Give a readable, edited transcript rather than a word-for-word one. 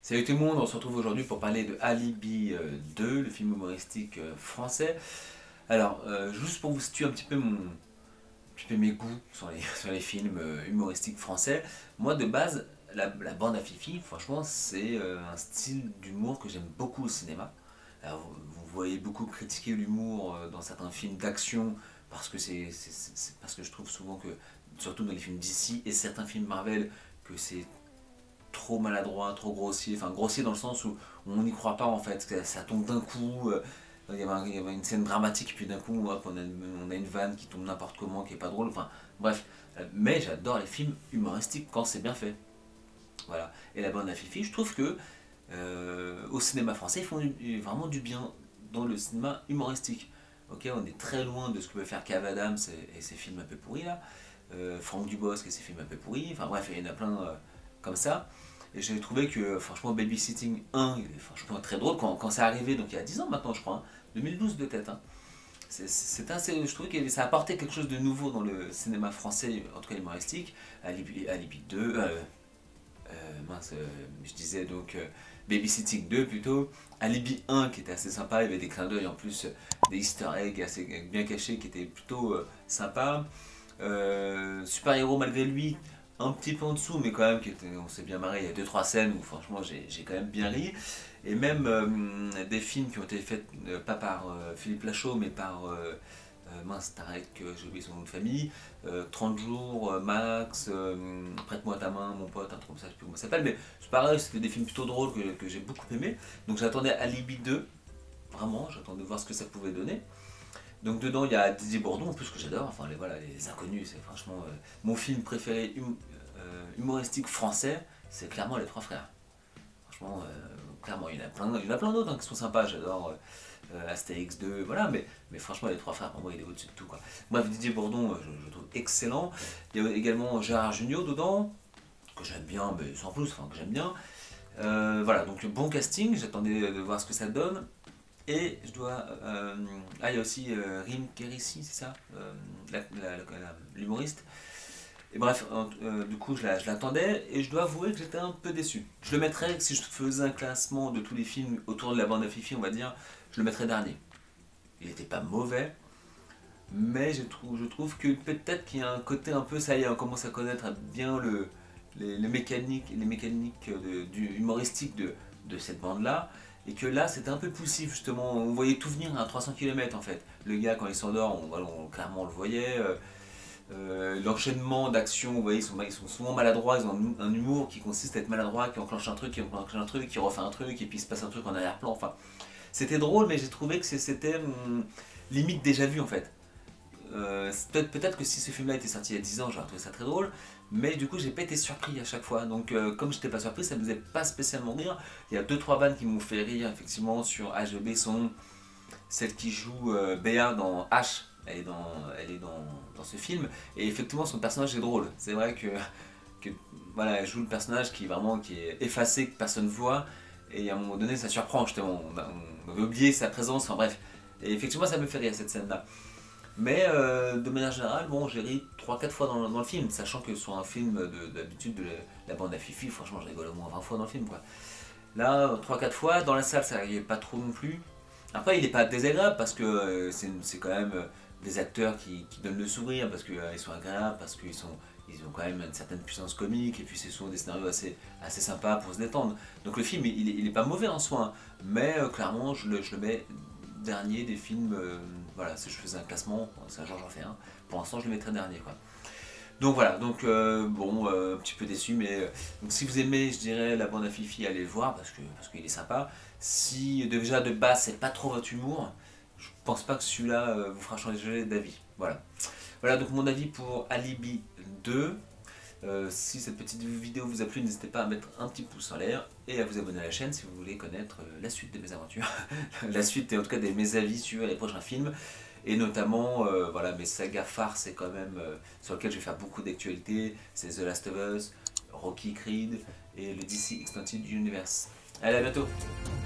Salut tout le monde, on se retrouve aujourd'hui pour parler de Alibi 2, le film humoristique français. Alors, juste pour vous situer un petit peu, mes goûts sur sur les films humoristiques français, moi de base, la bande à Fifi, franchement, c'est un style d'humour que j'aime beaucoup au cinéma. Alors, vous voyez beaucoup critiquer l'humour dans certains films d'action, parce que parce que je trouve souvent que, surtout dans les films DC et certains films Marvel, que c'est trop maladroit, trop grossier, enfin grossier dans le sens où on n'y croit pas en fait, que ça tombe d'un coup, il y avait une scène dramatique, puis d'un coup hop, on a une vanne qui tombe n'importe comment, qui est pas drôle, enfin bref. Mais j'adore les films humoristiques quand c'est bien fait. Voilà. Et la bande à Fifi, je trouve que au cinéma français, ils font vraiment du bien dans le cinéma humoristique. Ok, on est très loin de ce que peut faire Kev Adams et ses films un peu pourris là. Franck Dubosc et ses films un peu pourris, enfin bref, il y en a plein comme ça. Et j'ai trouvé que franchement Babysitting 1, il est franchement très drôle quand c'est arrivé, donc il y a 10 ans maintenant je crois, hein, 2012 de tête. Hein. C'est assez, je trouvais que ça apportait quelque chose de nouveau dans le cinéma français, en tout cas humoristique. Alibi 2, mince, je disais donc Babysitting 2 plutôt. Alibi 1 qui était assez sympa, il y avait des clins d'œil en plus, des easter eggs assez bien cachés qui étaient plutôt sympas. Super héros malgré lui, un petit peu en dessous, mais quand même, on s'est bien marré. Il y a 2-3 scènes où franchement j'ai quand même bien ri. Et même des films qui ont été faits pas par Philippe Lachaud, mais par mince, Tarek, j'ai oublié son nom de famille. 30 jours, Max, Prête-moi ta main, mon pote, un truc comme ça, je sais plus comment ça s'appelle. Mais c'est pareil, c'était des films plutôt drôles que j'ai beaucoup aimé. Donc j'attendais Alibi 2, vraiment, j'attendais de voir ce que ça pouvait donner. Donc dedans il y a Didier Bourdon en plus que j'adore, enfin voilà, les Inconnus, c'est franchement mon film préféré humoristique français, c'est clairement Les Trois Frères. Franchement, clairement, il y en a plein d'autres hein, qui sont sympas, j'adore Astérix 2, voilà, mais franchement Les Trois Frères pour moi il est au-dessus de tout quoi. Bref, Didier Bourdon, je trouve excellent. Il y a également Gérard Jugnot dedans, que j'aime bien, mais sans plus, enfin que j'aime bien. Voilà, donc bon casting, j'attendais de voir ce que ça donne. Et je dois. Ah, il y a aussi Rim Kérissi, c'est ça l'humoriste. Et bref, du coup, je l'attendais et je dois avouer que j'étais un peu déçu. Je le mettrais, si je faisais un classement de tous les films autour de la bande à Fifi, on va dire, je le mettrais dernier. Il n'était pas mauvais, mais je trouve que peut-être qu'il y a un côté un peu, ça y est, on commence à connaître bien les mécaniques humoristiques de cette bande-là. Et que là, c'était un peu poussif, justement. On voyait tout venir à 300 km en fait. Le gars, quand il s'endort, clairement on le voyait. L'enchaînement d'actions, vous voyez, ils sont souvent maladroits. Ils ont un humour qui consiste à être maladroit, qui enclenche un truc, qui refait un truc, et puis il se passe un truc en arrière-plan. Enfin, c'était drôle, mais j'ai trouvé que c'était limite déjà vu en fait. Peut-être que si ce film-là était sorti il y a 10 ans, j'aurais trouvé ça très drôle, mais du coup j'ai pas été surpris à chaque fois. Donc comme j'étais pas surpris, ça me faisait pas spécialement rire. Il y a 2-3 vannes qui m'ont fait rire effectivement sur H de Besson, celle qui joue Béa dans H. Elle est dans ce film, et effectivement son personnage est drôle. C'est vrai que voilà, elle joue le personnage qui est effacé, que personne ne voit, et à un moment donné ça surprend justement. On avait oublié sa présence, enfin bref. Et effectivement ça me fait rire cette scène-là. Mais de manière générale, bon, j'ai ri 3-4 fois dans le film, sachant que sur un film d'habitude de la bande à Fifi, franchement, je rigole au moins 20 fois dans le film, quoi. Là, 3-4 fois, dans la salle, ça n'arrivait pas trop non plus. Après, il n'est pas désagréable parce que c'est quand même des acteurs qui donnent le sourire, parce qu'ils sont agréables, parce ils ont quand même une certaine puissance comique, et puis c'est souvent des scénarios assez sympas pour se détendre. Donc le film, il est pas mauvais en soi, hein, mais clairement, je le mets dernier des films, voilà, si je faisais un classement, c'est un genre j'en fais un, pour l'instant je le mettrais dernier quoi. Donc voilà, donc bon, un petit peu déçu, mais donc, si vous aimez, je dirais, la bande à Fifi, allez le voir, parce qu'il est sympa. Si déjà de base c'est pas trop votre humour, je pense pas que celui-là vous fera changer d'avis. Voilà. Voilà donc mon avis pour Alibi 2. Si cette petite vidéo vous a plu, n'hésitez pas à mettre un petit pouce en l'air et à vous abonner à la chaîne si vous voulez connaître la suite de mes aventures. La suite et en tout cas de mes avis sur les prochains films. Et notamment, voilà, mes sagas phares, c'est quand même sur lequel je vais faire beaucoup d'actualités. C'est The Last of Us, Rocky Creed et le DC Extended Universe. Allez, à bientôt!